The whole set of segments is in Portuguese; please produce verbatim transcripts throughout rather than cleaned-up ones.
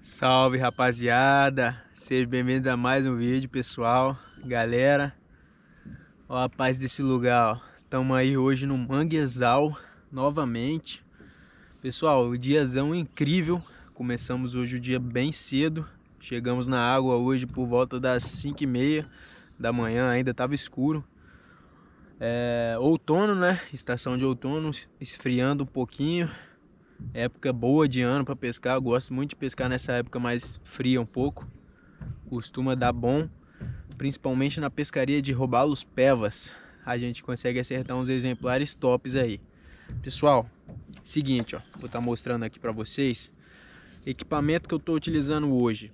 Salve, rapaziada, sejam bem-vindos a mais um vídeo, pessoal, galera. Ó a paz desse lugar, ó. Estamos aí hoje no Manguezal novamente. Pessoal, o diazão incrível. Começamos hoje o dia bem cedo. Chegamos na água hoje por volta das cinco e meia da manhã, ainda estava escuro. É, outono, né? Estação de outono, esfriando um pouquinho. Época boa de ano para pescar. Eu gosto muito de pescar nessa época mais fria um pouco. Costuma dar bom, principalmente na pescaria de robalos pevas. A gente consegue acertar uns exemplares tops aí. Pessoal, seguinte, ó, vou estar mostrando aqui para vocês equipamento que eu estou utilizando hoje.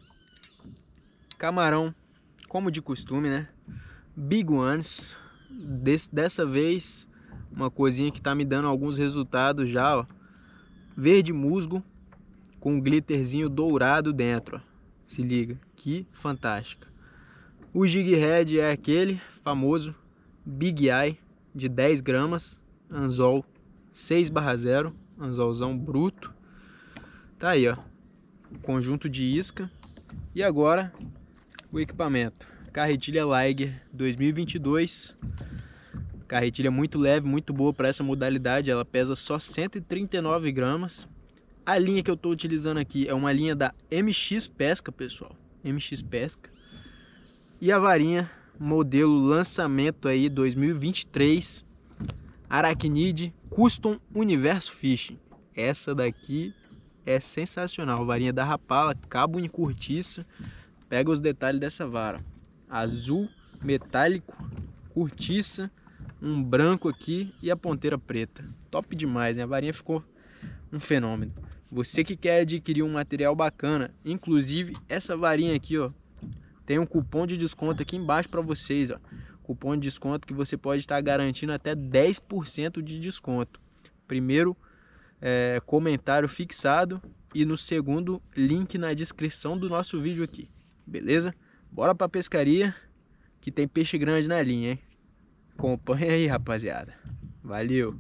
Camarão, como de costume, né? Big Ones. Des, dessa vez, uma coisinha que tá me dando alguns resultados já, ó. Verde musgo com um glitterzinho dourado dentro, ó. Se liga, que fantástica. O jig head é aquele famoso Big Eye de dez gramas, anzol seis barra zero, anzolzão bruto. Tá aí, ó, o conjunto de isca. E agora o equipamento, carretilha Liger dois mil e vinte e dois. Carretilha muito leve, muito boa para essa modalidade. Ela pesa só cento e trinta e nove gramas. A linha que eu estou utilizando aqui é uma linha da M X Pesca, pessoal. M X Pesca. E a varinha, modelo lançamento aí dois mil e vinte e três. Arachnid Custom Universo Fishing. Essa daqui é sensacional. Varinha da Rapala, cabo em cortiça. Pega os detalhes dessa vara. Azul, metálico, cortiça. Um branco aqui e a ponteira preta. Top demais, né? A varinha ficou um fenômeno. Você que quer adquirir um material bacana, inclusive essa varinha aqui, ó, tem um cupom de desconto aqui embaixo para vocês, ó. Cupom de desconto que você pode estar garantindo até dez por cento de desconto. Primeiro é, comentário fixado e no segundo link na descrição do nosso vídeo aqui. Beleza? Bora pra pescaria que tem peixe grande na linha, hein? Acompanha aí, rapaziada. Valeu.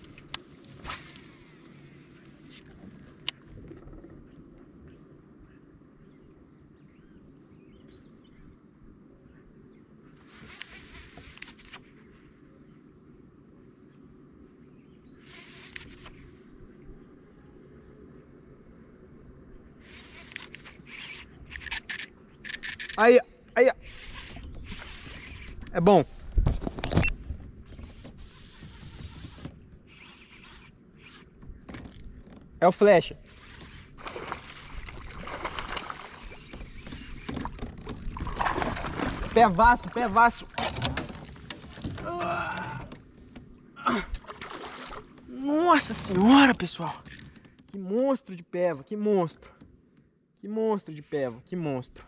Aí, aí. É bom. É o flecha. Pé vasso, pé vasso. Nossa senhora, pessoal. Que monstro de peva, que monstro. Que monstro de peva, que monstro.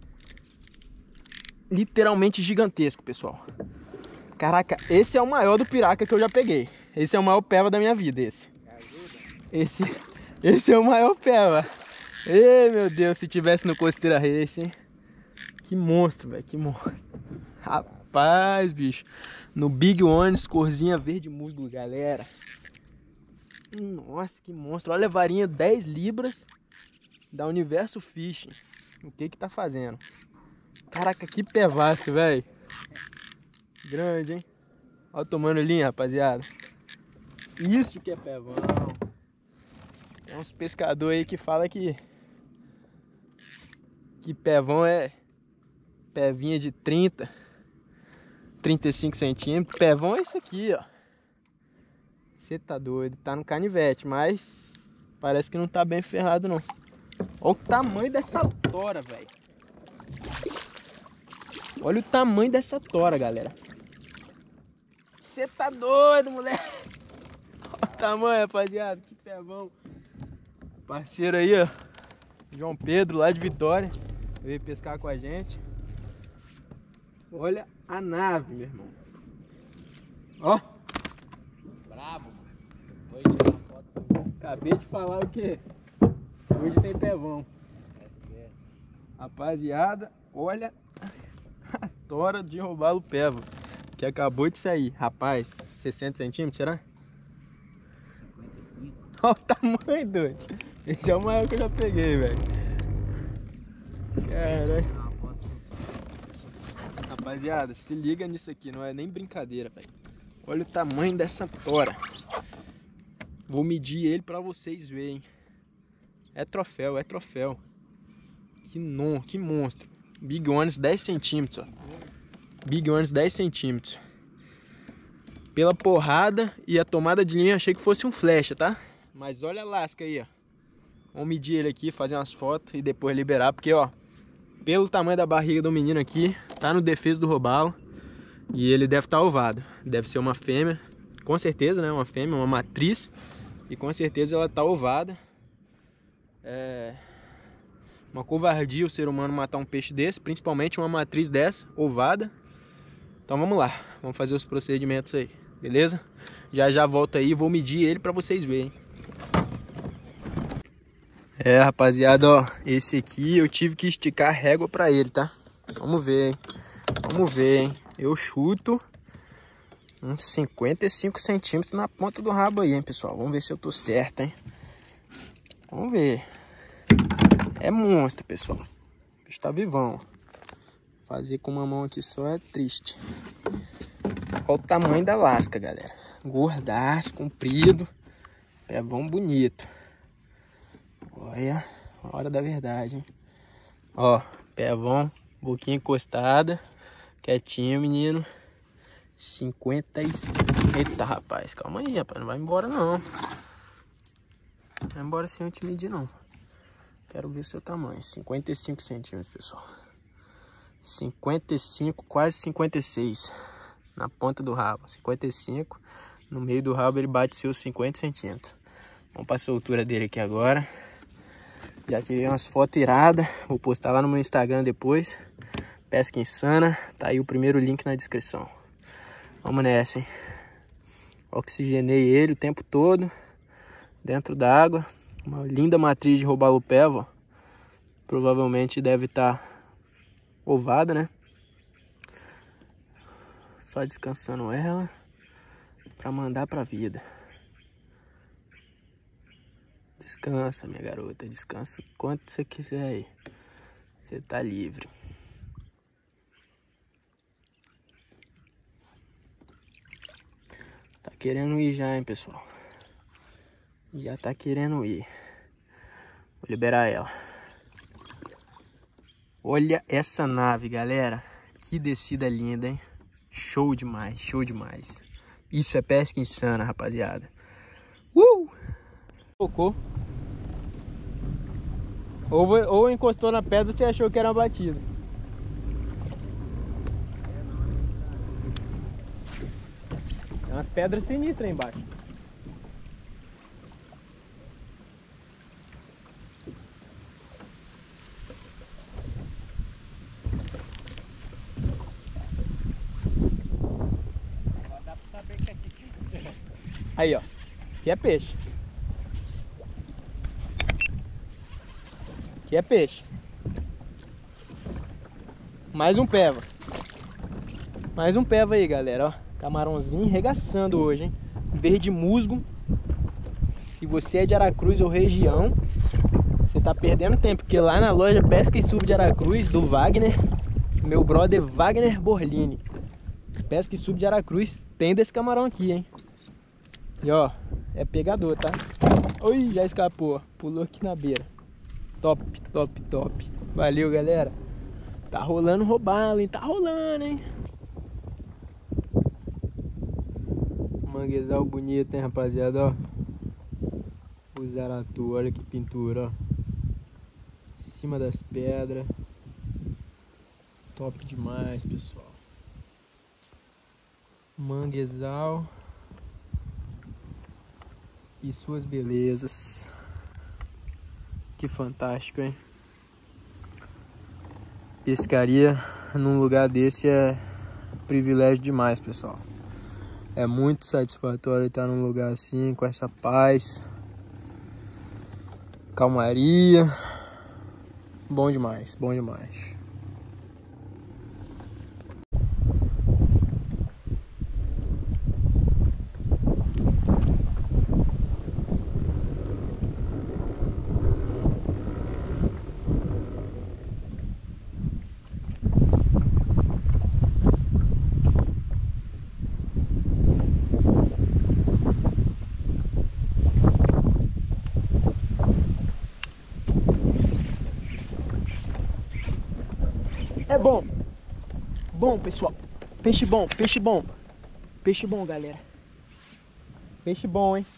Literalmente gigantesco, pessoal. Caraca, esse é o maior do piraca que eu já peguei. Esse é o maior peva da minha vida, esse. Esse, esse é o maior peva. Ei, meu Deus, se tivesse no Costeira Race, hein? Que monstro, velho, que monstro. Rapaz, bicho. No Big Ones, corzinha verde musgo, galera. Nossa, que monstro. Olha a varinha, dez libras da Universo Fishing. O que que tá fazendo? Caraca, que pevaço, velho. Grande, hein? Olha tomando linha, rapaziada. Isso que é pevão. Tem uns pescadores aí que falam que que pevão é pevinha de trinta, trinta e cinco centímetros. Pevão é isso aqui, ó. Você tá doido, tá no canivete, mas parece que não tá bem ferrado não. Olha o tamanho dessa tora, velho. Olha o tamanho dessa tora, galera. Você tá doido, moleque. Olha o tamanho, rapaziada, que pevão. Parceiro aí, ó, João Pedro, lá de Vitória, veio pescar com a gente. Olha a nave, meu irmão. Ó. Bravo. Vou tirar uma foto assim. Acabei de falar o quê? Hoje tem pevão. É sério. Rapaziada, olha a tora de robalo peva que acabou de sair. Rapaz, sessenta centímetros, será? cinquenta e cinco. Olha o tamanho, doido. Esse é o maior que eu já peguei, velho. Caralho. Rapaziada, se liga nisso aqui, não é nem brincadeira, velho. Olha o tamanho dessa tora. Vou medir ele pra vocês verem. É troféu, é troféu. Que non, que monstro. Big Ones dez centímetros, ó. Big Ones dez centímetros. Pela porrada e a tomada de linha, achei que fosse um flecha, tá? Mas olha a lasca aí, ó. Vamos medir ele aqui, fazer umas fotos e depois liberar, porque, ó, pelo tamanho da barriga do menino aqui, tá no defeso do robalo. E ele deve estar ovado. Deve ser uma fêmea, com certeza, né? Uma fêmea, uma matriz. E com certeza ela tá ovada. É uma covardia o ser humano matar um peixe desse, principalmente uma matriz dessa, ovada. Então vamos lá, vamos fazer os procedimentos aí, beleza? Já já volto aí e vou medir ele pra vocês verem. É, rapaziada, ó, esse aqui eu tive que esticar a régua pra ele, tá? Vamos ver, hein? Vamos ver, hein? Eu chuto uns cinquenta e cinco centímetros na ponta do rabo aí, hein, pessoal? Vamos ver se eu tô certo, hein? Vamos ver. É monstro, pessoal. O bicho tá vivão. Fazer com uma mão aqui só é triste. Olha o tamanho da lasca, galera. Gordaço, comprido. Pezão bonito. Olha, a hora da verdade, hein? Ó, pezão, boquinha encostada. Quietinho, menino. cinquenta e cinco. Eita, rapaz. Calma aí, rapaz. Não vai embora, não. Não vai embora sem eu te medir, não. Quero ver o seu tamanho. cinquenta e cinco centímetros, pessoal. cinquenta e cinco, quase cinquenta e seis. Na ponta do rabo. cinquenta e cinco. No meio do rabo ele bate seus cinquenta centímetros. Vamos para a soltura dele aqui agora. Já tirei umas fotos iradas. Vou postar lá no meu Instagram depois. Pesca Insana. Tá aí o primeiro link na descrição. Vamos nessa, hein? Oxigenei ele o tempo todo. Dentro da água. Uma linda matriz de robalo peva. Provavelmente deve estar ovada, né? Só descansando ela para mandar pra vida. Descansa, minha garota. Descansa quanto você quiser aí. Você tá livre. Tá querendo ir já, hein, pessoal? Já tá querendo ir. Vou liberar ela. Olha essa nave, galera. Que descida linda, hein? Show demais, show demais. Isso é pesca insana, rapaziada. Uh! Tocou. Ou, ou encostou na pedra e você achou que era uma batida. Tem umas pedras sinistras aí embaixo. Aí, ó. Aqui é peixe. Aqui é peixe. Mais um peva. Mais um peva aí, galera, ó. Camarãozinho regaçando hoje, hein? Verde musgo. Se você é de Aracruz ou região, você tá perdendo tempo, porque lá na loja Pesca e Sub de Aracruz, do Wagner, meu brother Wagner Borlini, Pesca e Sub de Aracruz, tem desse camarão aqui, hein? E ó, é pegador, tá? Ui, já escapou. Pulou aqui na beira. Top, top, top. Valeu, galera. Tá rolando robalo, hein? Tá rolando, hein? Manguezal bonito, hein, rapaziada, ó. O zaratu, olha que pintura, ó. Em cima das pedras. Top demais, pessoal. Manguezal e suas belezas. Que fantástico, hein? Pescaria num lugar desse é privilégio demais, pessoal. É muito satisfatório estar num lugar assim, com essa paz, calmaria. Bom demais, bom demais. É bom. Bom, pessoal. Peixe bom, peixe bom. Peixe bom, galera. Peixe bom, hein?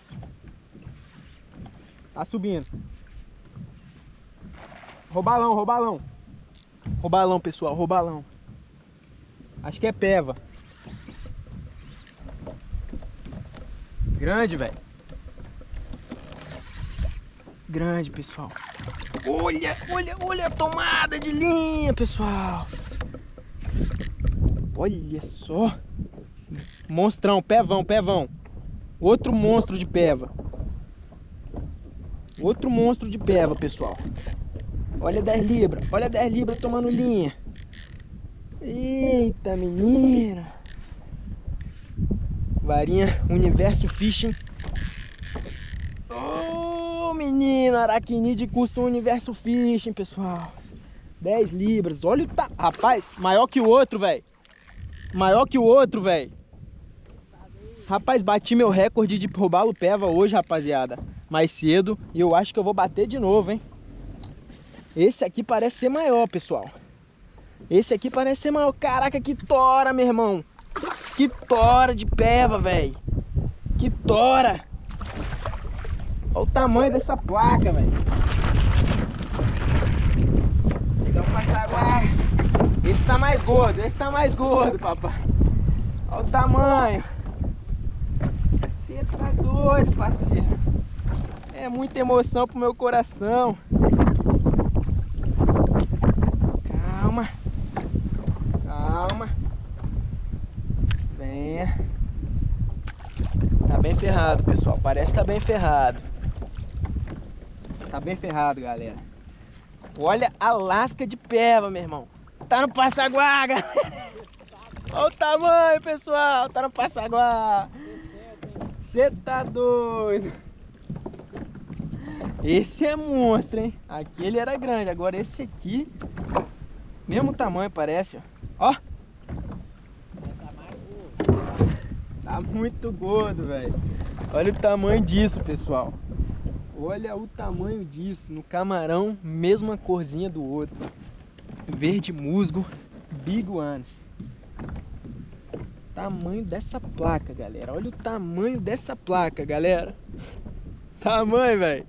Tá subindo. Robalão, robalão. Robalão, pessoal, robalão. Acho que é peva. Grande, velho. Grande, pessoal. Olha, olha, olha a tomada de linha, pessoal. Olha só. Monstrão, pevão, pevão. Outro monstro de peva. Outro monstro de peva, pessoal. Olha dez libras, olha dez libras tomando linha. Eita, menina. Varinha Universo Fishing. Ô, oh, menino, aracnídeo custa um Universo Fishing, pessoal. dez libras, olha o ta... Rapaz, maior que o outro, velho. Maior que o outro, velho. Rapaz, bati meu recorde de robalo peva hoje, rapaziada. Mais cedo. E eu acho que eu vou bater de novo, hein. Esse aqui parece ser maior, pessoal. Esse aqui parece ser maior. Caraca, que tora, meu irmão. Que tora de peva, velho. Que tora. Olha o tamanho dessa placa, velho. Então passar agora. Esse tá mais gordo, esse tá mais gordo, papai. Olha o tamanho. Você tá doido, parceiro. É muita emoção pro meu coração. Calma. Calma. Venha. Tá bem ferrado, pessoal. Parece que tá bem ferrado. Tá bem ferrado, galera. Olha a lasca de peva, meu irmão. Tá no Passaguá, galera. Olha o tamanho, pessoal. Tá no Passaguá. Você tá doido. Esse é monstro, hein? Aquele era grande. Agora esse aqui, mesmo tamanho parece, ó. Ó. Tá muito gordo, velho. Olha o tamanho disso, pessoal. Olha o tamanho disso. No camarão, mesma corzinha do outro. Verde musgo, Big Ones. Tamanho dessa placa, galera. Olha o tamanho dessa placa, galera. Tamanho, velho.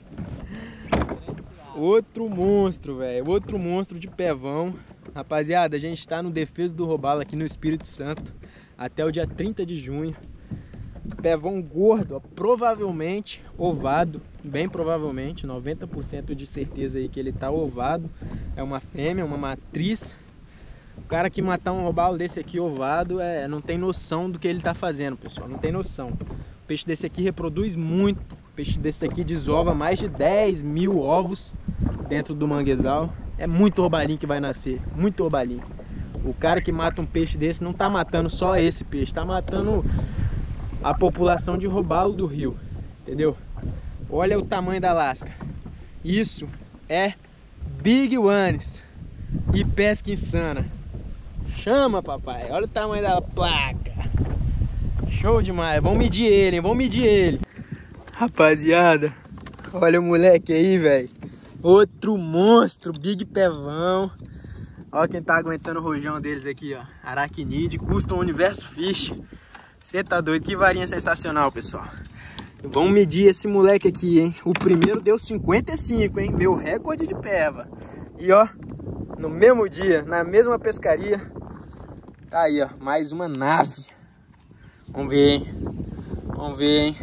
Outro monstro, velho. Outro monstro de pevão. Rapaziada, a gente tá no Defesa do Robalo aqui no Espírito Santo até o dia trinta de junho. Pevão gordo, ó, provavelmente ovado, bem provavelmente, noventa por cento de certeza aí que ele tá ovado. É uma fêmea, uma matriz. O cara que matar um robalo desse aqui ovado é, não tem noção do que ele tá fazendo, pessoal, não tem noção. O peixe desse aqui reproduz muito. O peixe desse aqui desova mais de dez mil ovos dentro do manguezal. É muito robalinho que vai nascer, muito robalinho. O cara que mata um peixe desse não tá matando só esse peixe, tá matando a população de robalo do rio, entendeu? Olha o tamanho da lasca. Isso é Big Ones e pesca insana. Chama, papai. Olha o tamanho da placa. Show demais. Vamos medir ele, hein? Vamos medir ele. Rapaziada, olha o moleque aí, velho. Outro monstro, Big Pevão. Olha quem tá aguentando o rojão deles aqui, ó. Aracnídeo, Custom Universo Fish. Você tá doido, que varinha sensacional, pessoal. Vamos medir esse moleque aqui, hein. O primeiro deu cinquenta e cinco, hein. Meu recorde de peva. E ó, no mesmo dia, na mesma pescaria, tá aí, ó, mais uma nave. Vamos ver, hein. Vamos ver, hein.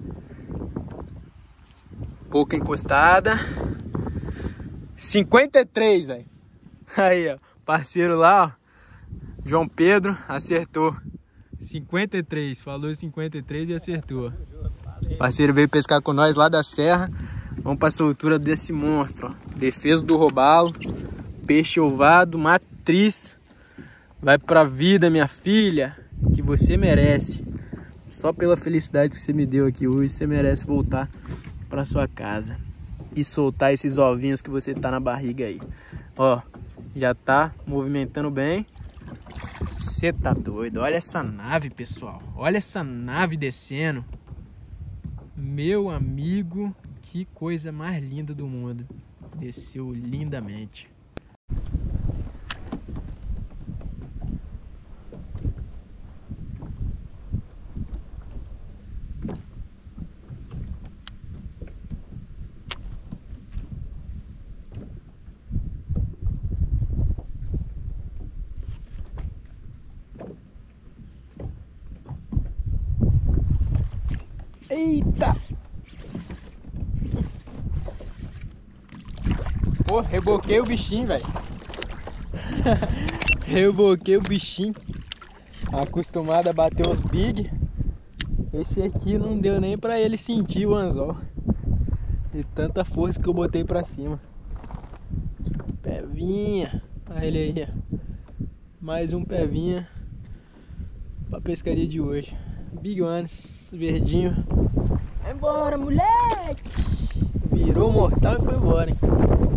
Pouca encostada. cinquenta e três, velho. Aí, ó, parceiro lá, ó, João Pedro, acertou. cinquenta e três, falou cinquenta e três e acertou. O parceiro veio pescar com nós lá da serra. Vamos para a soltura desse monstro, ó. Defesa do robalo, peixe ovado, matriz. Vai pra vida, minha filha, que você merece. Só pela felicidade que você me deu aqui hoje, você merece voltar para sua casa e soltar esses ovinhos que você tá na barriga aí. Ó, já tá movimentando bem. Você tá doido? Olha essa nave, pessoal. Olha essa nave descendo. Meu amigo, que coisa mais linda do mundo. Desceu lindamente. Eita! Pô, reboquei o bichinho, velho. Reboquei o bichinho. Acostumado a bater os big. Esse aqui não deu nem pra ele sentir o anzol. De tanta força que eu botei pra cima. Pevinha. Olha ele aí, ó. Mais um pevinha pra pescaria de hoje. Big Ones, verdinho. Vai embora, moleque! Virou mortal e foi embora, hein?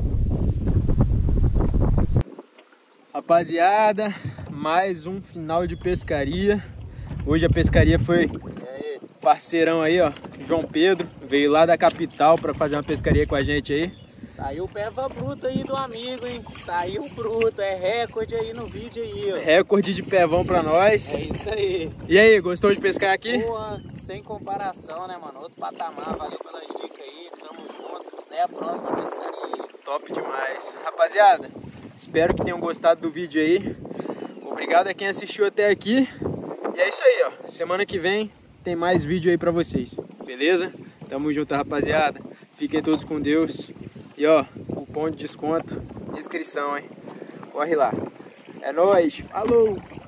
Rapaziada, mais um final de pescaria. Hoje a pescaria foi parceirão aí, ó, João Pedro. Veio lá da capital pra fazer uma pescaria com a gente aí. Saiu peva bruta aí do amigo, hein? Saiu bruto, é recorde aí no vídeo aí, ó. Recorde de pevão pra nós. É isso aí. E aí, gostou de pescar aqui? Boa, sem comparação, né, mano? Outro patamar, valeu pelas dicas aí, tamo junto. Até a próxima pescaria aí. Top demais. Rapaziada, espero que tenham gostado do vídeo aí. Obrigado a quem assistiu até aqui. E é isso aí, ó. Semana que vem tem mais vídeo aí pra vocês. Beleza? Tamo junto, rapaziada. Fiquem todos com Deus. E ó, cupom de desconto, descrição, hein? Corre lá. É nóis. Falou!